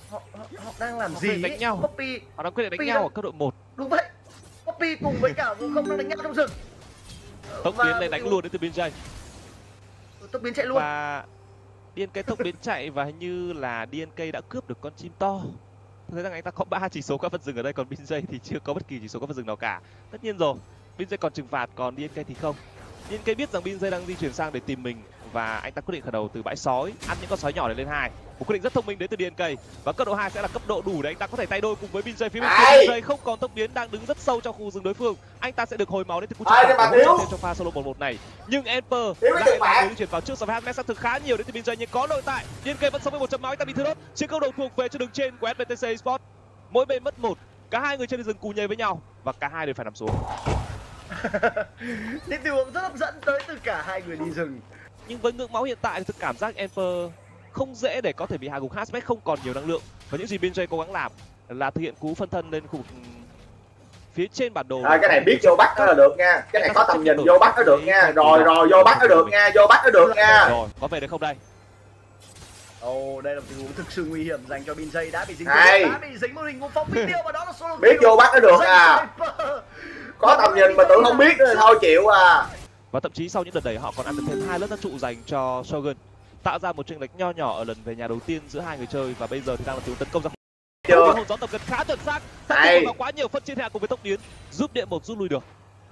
Họ đang làm gì đánh nhau. Poppy, Họ đang quyết định đánh nhau ở cấp độ 1. đúng vậy. Poppy cùng với cả Vũ Không đang đánh nhau trong rừng. Tốc biến lên đánh luôn đến từ BNJ. Tốc biến chạy luôn. Và DNK tốc biến chạy và hình như là DNK đã cướp được con chim to. Tôi thấy rằng anh ta có 3 chỉ số các vật rừng ở đây, còn BNJ thì chưa có bất kỳ chỉ số các vật rừng nào cả. Tất nhiên rồi, BNJ còn trừng phạt, còn DNK thì không. DNK biết rằng BNJ đang di chuyển sang để tìm mình và anh ta quyết định khởi đầu từ bãi sói, ăn những con sói nhỏ để lên 2. Một quyết định rất thông minh đến từ DNK. Và cấp độ 2 sẽ là cấp độ đủ để anh ta có thể tay đôi cùng với BNJ. Phía bên kia BNJ không còn tốc biến, đang đứng rất sâu trong khu rừng đối phương. Anh ta sẽ được hồi máu đến từ cú chạm cho pha solo 1-1 này. Nhưng Emper lại là người di chuyển vào trước so với Hazmet xác thực khá nhiều đến từ BNJ, nhưng có nội tại. DNK vẫn sống với 1 trận máu, anh ta bị thưa đốt. Chiến câu đầu thuộc về cho đường trên của SBTC Esports. Mỗi bên mất 1. Cả hai người trên rừng cù nhây với nhau và cả hai đều phải nằm xuống. Những tình huống rất hấp dẫn tới từ cả hai người đi rừng. Nhưng với ngưỡng máu hiện tại thì tôi cảm giác Emper không dễ để có thể bị hạ gục. Hazmet không còn nhiều năng lượng và những gì BNJ cố gắng làm là thực hiện cú phân thân lên khu vực phía trên bản đồ. Cái này biết vô bắt nó là được nha, cái này có tầm nhìn vô bắt nó được nha. Rồi vô bắt nó được nha, vô bắt nó được nha. Rồi có về được không đây? Đây là một tình huống thực sự nguy hiểm dành cho BNJ, đã bị dính một hình ngũ phong video và đó là solo. Biết vô bắt nó được à. Có tầm nhìn mà tưởng không biết nữa thôi chịu à. Và thậm chí sau những đợt đẩy họ còn ăn được thêm 2 lớp sát trụ dành cho Shogun, tạo ra một chênh lệch nho nhỏ ở lần về nhà đầu tiên giữa hai người chơi. Và bây giờ thì đang là tình huống tấn công ra. Hồn gió tập gần khá chuẩn xác, và quá nhiều phân chia hạ cùng với tốc biến giúp Điện Một rút lui được.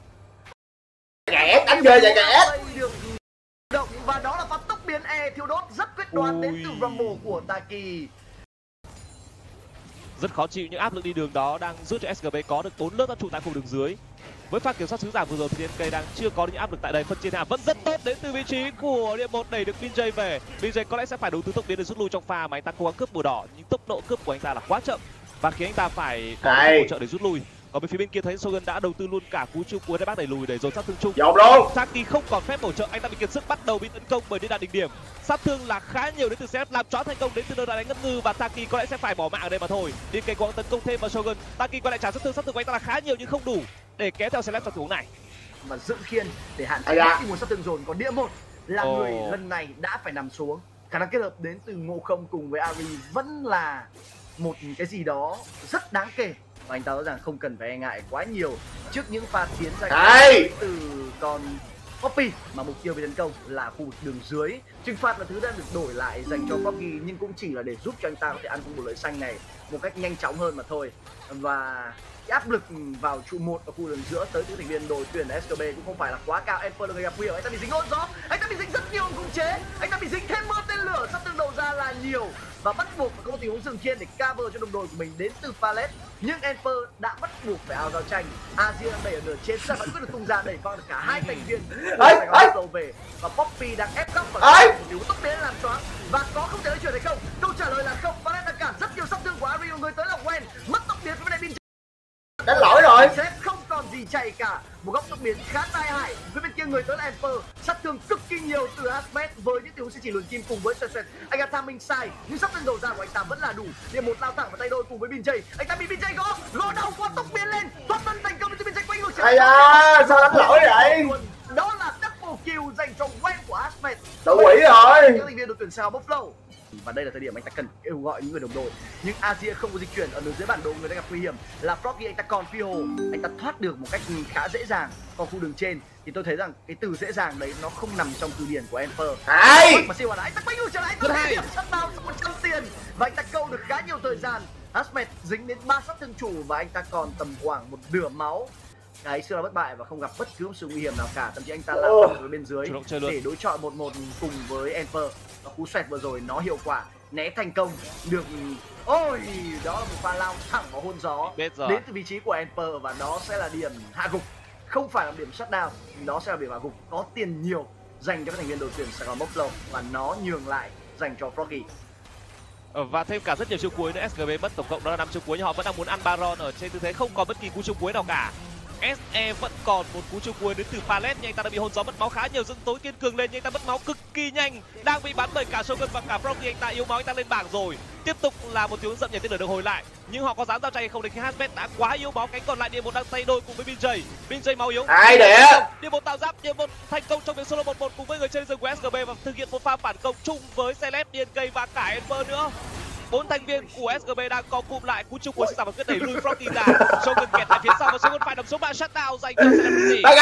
Kẻ đánh ghê vậy kẻ. Động và đó là pha tốc biến thiêu đốt rất quyết đoán đến từ Rumble của Taki. Rất khó chịu những áp lực đi đường đó đang giúp cho SGB có được 4 lớp sát trụ tại khu đường dưới. Với pha kiểm soát sứ giả vừa rồi thì DNK đang chưa có những áp lực tại đây. Phân chia hạ vẫn rất tốt đến từ vị trí của Điện Một, đẩy được BNJ về. BNJ có lẽ sẽ phải đầu tư tốc biến để rút lui trong pha mà anh ta cố gắng cướp bùa đỏ, nhưng tốc độ cướp của anh ta là quá chậm và khiến anh ta phải có hỗ trợ để rút lui. Còn bên phía bên kia thấy Shogun đã đầu tư luôn cả cú chiêu cuối để bác đẩy lùi để dồn sát thương chung. Dồn luôn. Taki không còn phép hỗ trợ, anh ta bị kiệt sức, bắt đầu bị tấn công bởi đi đạt đỉnh điểm. Sát thương là khá nhiều đến từ CF, làm choáng thành công đến từ nơi đánh ngất ngư và Taki có lẽ sẽ phải bỏ mạng ở đây mà thôi. Đi cố gắng tấn công thêm vào Shogun. Taki có lẽ trả sát thương của anh ta là khá nhiều nhưng không đủ để kéo theo CF trong tình huống này. Mà giữ khiên để hạn chế những nguồn sát thương dồn. Còn Địa Một là người lần này đã phải nằm xuống. Khả năng kết hợp đến từ Ngộ Không cùng với Ari vẫn là một cái gì đó rất đáng kể. Và anh ta rõ ràng không cần phải e ngại quá nhiều trước những pha tiến ra từ con Poppy, mà mục tiêu bị tấn công là khu vực đường dưới. Trừng phạt là thứ đang được đổi lại dành cho Poppy, nhưng cũng chỉ là để giúp cho anh ta có thể ăn con bồ lưới xanh này một cách nhanh chóng hơn mà thôi. Và cái áp lực vào trụ 1 ở khu đường giữa tới từ thành viên đội tuyển SKB cũng không phải là quá cao. Emper là người gặp nguy hiểm, anh ta bị dính hôn gió, anh ta bị dính rất nhiều khống chế, anh ta bị dính thêm mưa tên lửa, sát thương đầu ra là nhiều và bắt buộc phải có một tình huống dừng khiên để cover cho đồng đội của mình đến từ Palette. Nhưng Emper đã bắt buộc phải áo giao tranh. Azir đang đẩy ở nửa trên, vẫn quyết được tung ra đẩy qua được cả hai thành viên đầu về và Poppy đang ép góc và thiếu tốc biến làm choáng và có không thể lấy chuyển hay không. Câu trả lời là không. Palette đang cản rất nhiều sát thương của Ari, người tới là Gwen, mất tốc biến với bên đánh lỗi rồi. Sẽ không còn gì chạy cả. Một góc tốc biến khá tai hại. Với bên kia người tới là Emper, sát thương cực kỳ nhiều từ Hazmet với những tình huống sẽ chỉ luồn kim cùng với Sesset. Anh ta tham minh sai nhưng sát thương đầu ra của anh ta vẫn là đủ. Điểm một lao thẳng vào tay đôi cùng với BNJ. Anh ta bị BNJ gõ đầu qua tốc biến lên, thoát thân thành công với BNJ quanh ngược trở. Sao đánh lỗi vậy? Đó là double kill dành cho Gwen của Hazmet. Tự quỷ rồi. Những thành viên đội tuyển sao Buffalo. Và đây là thời điểm anh ta cần kêu gọi những người đồng đội. Nhưng Azir không có dịch chuyển ở nửa dưới bản đồ, người đang gặp nguy hiểm là Froggy. Anh ta còn phi hồ, anh ta thoát được một cách khá dễ dàng. Còn khu đường trên thì tôi thấy rằng cái từ dễ dàng đấy nó không nằm trong từ điển của Emper. Mà siêu anh ta quay ngược trở lại, anh ta điểm sắp bao 100 tiền và anh ta câu được khá nhiều thời gian. Hazmet dính đến 3 sát thương chủ và anh ta còn tầm khoảng một nửa máu. Cái xưa là bất bại và không gặp bất cứ một sự nguy hiểm nào cả, thậm chí anh ta làm ở bên dưới để đối chọi 1-1 cùng với Emper. Và cú xoẹt vừa rồi nó hiệu quả, né thành công được. Ôi, đó là một pha lao thẳng vào hôn gió đến từ vị trí của Emper và đó sẽ là điểm hạ gục, không phải là điểm shutdown, nó sẽ là điểm hạ gục có tiền nhiều dành cho các thành viên đội tuyển Sài Gòn Buffalo và nó nhường lại dành cho Froggy. Và thêm cả rất nhiều chiêu cuối nữa. SGB mất tổng cộng đó là 5 chiêu cuối nhưng họ vẫn đang muốn ăn Baron ở trên tư thế không có bất kỳ cú chiêu cuối nào cả. SE vẫn còn một cú chiêu cuối đến từ Palette nhưng anh ta đã bị hôn gió mất máu khá nhiều. Dương tối kiên cường lên nhưng anh ta mất máu cực kỳ nhanh, đang bị bắn bởi cả Shogun và cả Froggy. Anh ta yếu máu, anh ta lên bảng rồi. Tiếp tục là một tiếng dậm nhảy tên lửa được hồi lại nhưng họ có dám giao tranh hay không đến khi Hazmet đã quá yếu máu. Cánh còn lại Địa Một đang tay đôi cùng với BNJ. BNJ máu yếu. Ai để Địa Một tạo giáp, Địa Một thành công trong việc solo 1-1 cùng với người chơi rừng của SGB và thực hiện một pha phản công chung với Celeb, DNK và cả Emper nữa. 4 thành viên của SGB đang co cụm lại, cú chung của Star và quyết đẩy lui Froggy ra. Shogun kẹt tại phía sau và Shogun phải đập số 3 shutdown dành cho Celebrity. Đây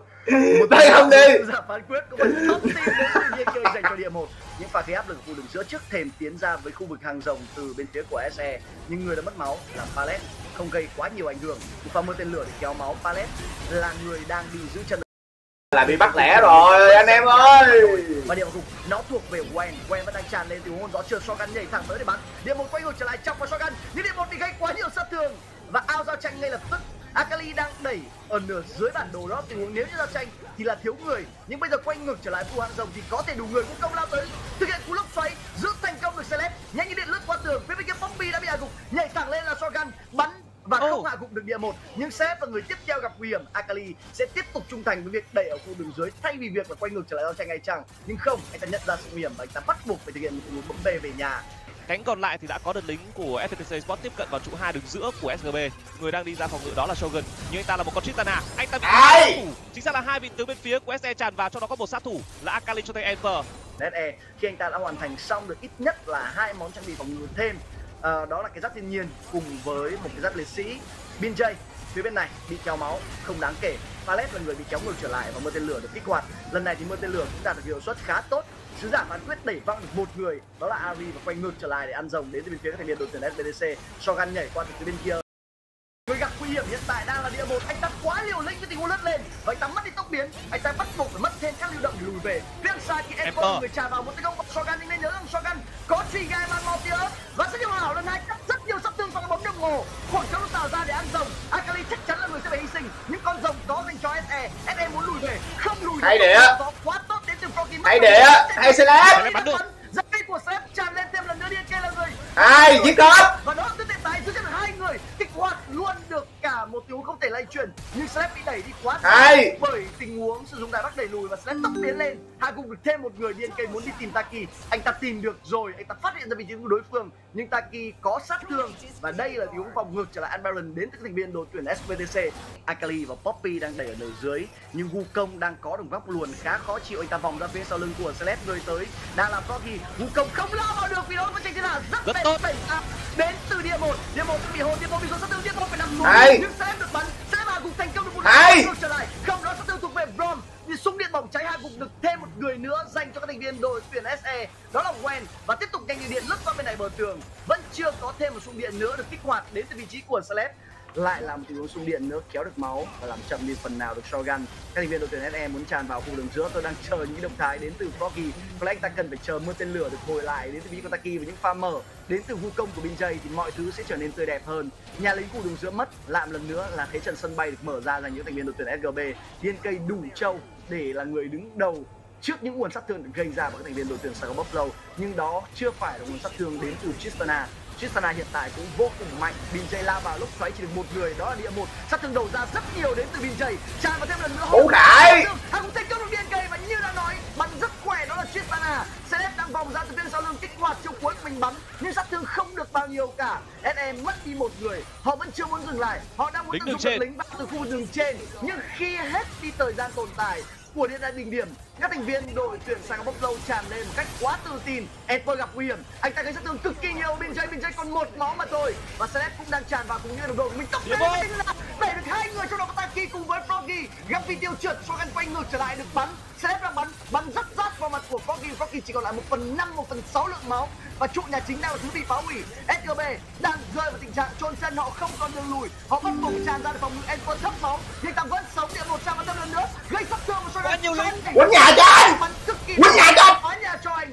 không đi. Giả phán quyết của mình top team đến từ nhiên chơi dành cho địa 1. Những pha khí áp lực của đường giữa trước thềm tiến ra với khu vực hàng rồng từ bên phía của SE, nhưng người đã mất máu là Pallet, không gây quá nhiều ảnh hưởng. Một pha mưa tên lửa để kéo máu. Pallet là người đang đi giữ chân, là bị bắt lẻ rồi anh em ơi. và địa ngục nó thuộc về Gwen. Gwen vẫn đang tràn lên từ hôn gió trượt. Shogun nhảy thẳng tới để bắn. Địa 1 quay ngược trở lại trong vào Shogun, nhưng địa 1 bị gây quá nhiều sát thương và ao giao tranh ngay lập tức. Akali đang đẩy ở nửa dưới bản đồ đó, tình huống nếu như giao tranh thì là thiếu người, nhưng bây giờ quay ngược trở lại khu hàng rồng thì có thể đủ người. Cũng công lao tới thực hiện cú lốc xoáy, giữ thành công được Celeb, nhanh như điện lướt qua tường. Phía bên kia Poppy đã bị hạ gục, nhảy thẳng lên là Shogun bắn và không hạ gục được địa 1, nhưng Celeb là người tiếp theo gặp nguy hiểm. Akali sẽ tiếp tục trung thành với việc đẩy ở khu đường dưới thay vì việc là quay ngược trở lại giao tranh hay chăng, nhưng không, anh ta nhận ra sự nguy hiểm và anh ta bắt buộc phải thực hiện một tình huống bấm bê về nhà. Cánh còn lại thì đã có đợt lính của FPT Sport tiếp cận vào trụ 2 đường giữa của SGB. Người đang đi ra phòng ngự đó là Shogun, nhưng anh ta là một con Tristana. Anh ta bị sát thủ, chính xác là 2 vị tướng bên phía của SE tràn vào, trong đó có một sát thủ là Akali cho tay Emperor. SE khi anh ta đã hoàn thành xong được ít nhất là 2 món trang bị phòng ngự thêm, đó là cái giáp thiên nhiên cùng với một cái giáp liệt sĩ. Binjay phía bên này bị kéo máu không đáng kể. Pallet là người bị kéo ngược trở lại và mưa tên lửa được kích hoạt. Lần này thì mưa tên lửa cũng đạt được hiệu suất khá tốt. Sứ giả phán quyết đẩy văng được một người, đó là Ari, và quay ngược trở lại để ăn rồng đến từ bên phía các thành viên đội tuyển SBTC. Shogun nhảy qua từ phía bên kia. Người gặp nguy hiểm hiện tại đang là địa 1. Anh ta quá liều lĩnh với tình huống lướt lên và anh ta mất đi tốc biến. Anh ta bắt buộc phải mất thêm các lưu động để lùi về. Phía xa thì Emperor người tràn vào một tấn công của Shogun, nhưng nên nhớ rằng Shogun có Trigai Mortier và rất nhiều hảo lần này cắt rất nhiều sát thương sau cái bóng đồng hồ. Khoảng trống tạo ra để ăn rồng. Akali chắc chắn là người sẽ phải hy sinh, nhưng con rồng có dành cho SE. SE muốn lùi về, không lùi Hay được. địa. Quá tốt đến từ Froggy. Hay địa, hay Celeb. Bắn được. Giật cây của Celeb tràn lên thêm lần nữa, điên kê là người. Hay giết cướp. Và đó tuyến tiền tài giữ chân được 2 người, kích hoạt luôn được cả một tình huống không thể lay chuyển, nhưng Celeb bị đẩy đi quá xa bởi tình huống sử dụng đại bắc đẩy lùi và Celeb tốc biến lên. Hạ gục được thêm một người. điên kê muốn đi tìm Taki, anh ta tìm được rồi, anh ta phát hiện ra vị trí của đối phương, nhưng Taki có sát thương và đây là tình huống vòng ngược trở lại Unbaron đến từ thành viên đội tuyển SBTC. Akali và Poppy đang đẩy ở nửa dưới, nhưng Wukong đang có được góc luồn khá khó chịu. Anh ta vòng ra phía sau lưng của Celeb, người tới đang làm Froggy. Wukong không lao vào được vì đó có tranh thế nào rất tốt đẩy ra đến từ địa 1. Địa 1 bị hồn, địa 1 bị số sát thương, địa 1 phải nằm lùi, nhưng Celeb được bắn, Celeb hạ gục thành công được một người ngược trở lại. Không, đó sát thương thuộc về Brom. Thì súng điện bỏng cháy hạ gục được thêm một người nữa dành cho các thành viên đội tuyển SE, đó là Gwen, và tiếp tục nhanh như điện lướt qua bên này bờ tường. Vẫn chưa có thêm một súng điện nữa được kích hoạt đến từ vị trí của Celeb. Lại là một tình huống súng điện nữa kéo được máu và làm chậm đi phần nào được Shogun. Các thành viên đội tuyển SE muốn tràn vào khu đường giữa. Tôi đang chờ những động thái đến từ Froggy. Có lẽ anh ta cần phải chờ mưa tên lửa được hồi lại đến từ vị trí của Taki, và những pha mở đến từ Wukong của Binjay thì mọi thứ sẽ trở nên tươi đẹp hơn. Nhà lính khu đường giữa mất, lại một lần nữa là thế trận sân bay được mở ra dành những thành viên đội tuyển SGB. Điên cây đủ trâu để là người đứng đầu trước những nguồn sát thương được gây ra bởi các thành viên đội tuyển Saigon Buffalo, nhưng đó chưa phải là nguồn sát thương đến từ Tristana. Tristana hiện tại cũng vô cùng mạnh. Binjay lao vào lúc xoáy chỉ được một người, đó là địa 1. Sát thương đầu ra rất nhiều đến từ Binjay, tràn vào thêm lần nữa. Hữu Khải hắn cũng thành công được điên cây, và như đã nói, bắn rất khỏe, đó là Tristana. Celeb đang vòng ra từ phía sau lưng kích hoạt chiêu cuối của mình bắn, nhưng sát thương không được bao nhiêu cả. SE mất đi một người, họ vẫn chưa muốn dừng lại, họ đang muốn tận dụng lính vào từ khu đường trên, nhưng khi hết đi thời gian tồn tại của điện đại đỉnh điểm, các thành viên đội tuyển Saigon Buffalo tràn lên một cách quá tự tin. Emperor gặp nguy hiểm, anh ta gây sát thương cực kỳ nhiều. Binjay còn một máu mà thôi, và Celeb cũng đang tràn vào cùng những đồng đội của mình. Tốc độ đẩy được 2 người, trong đó có Taki cùng với Froggy. Gặp video trượt, Shogun quay ngược trở lại được bắn. Celeb đang bắn rất rát vào mặt của Froggy. Froggy chỉ còn lại 1/5, 1/6 lượng máu, và trụ nhà chính đang là thứ bị phá hủy. SGB đang rơi vào tình trạng chôn chân, họ không còn đường lùi, họ bắt buộc tràn ra được phòng ngự. Emperor thấp máu nhưng ta vẫn sống. Địa 1 sang vào thêm lần nữa gây sát thương của Shogun. quýnh nhà cho anh, quýnh nhà cho anh, phá nhà cho anh.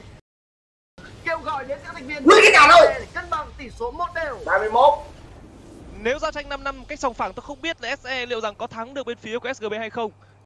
Kêu gọi đến các thành viên quýnh cái nào thôi để cân bằng tỷ số 1-1. 31. Nếu giao tranh 5 năm cách sòng phẳng, tôi không biết là SE liệu rằng có thắng được bên phía của SGB hay không.